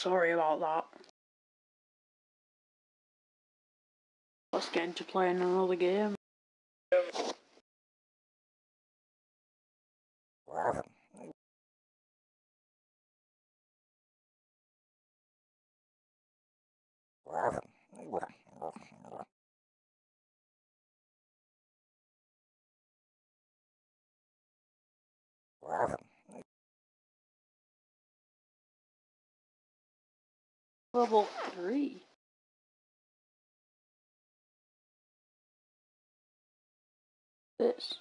sorry about that. Let's get into playing another game. Level 3. This.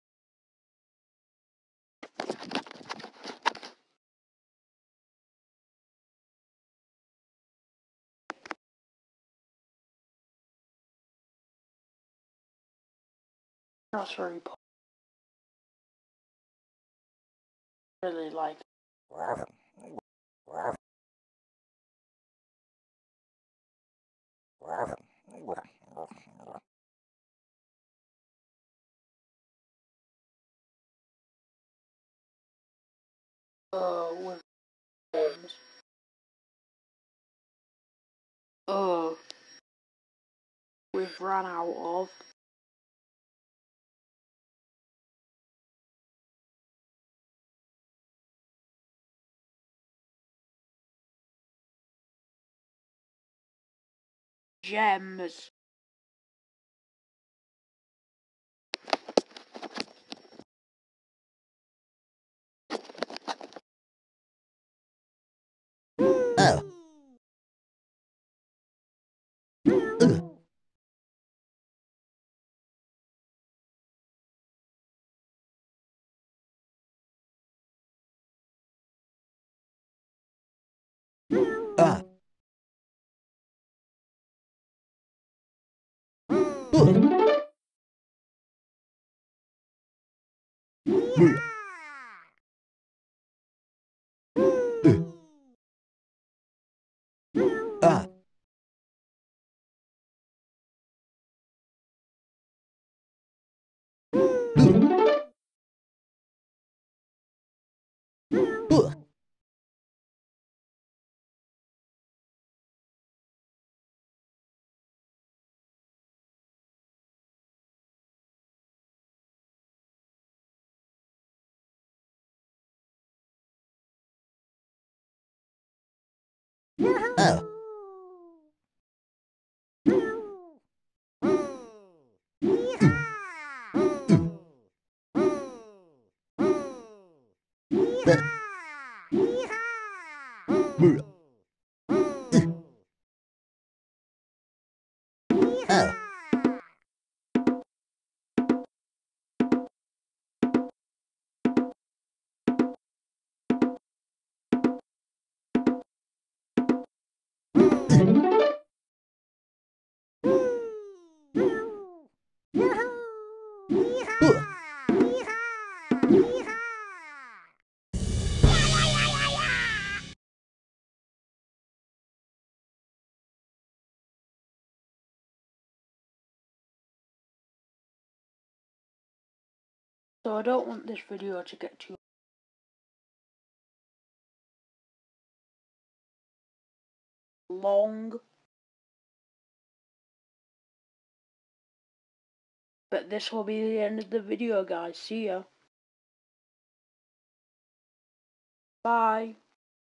That's very poor. Really like. With games. We've run out of. Gems. Oh. Ah. Ah. Oh. Oh. So I don't want this video to get too long. But this will be the end of the video, guys. See ya. Bye.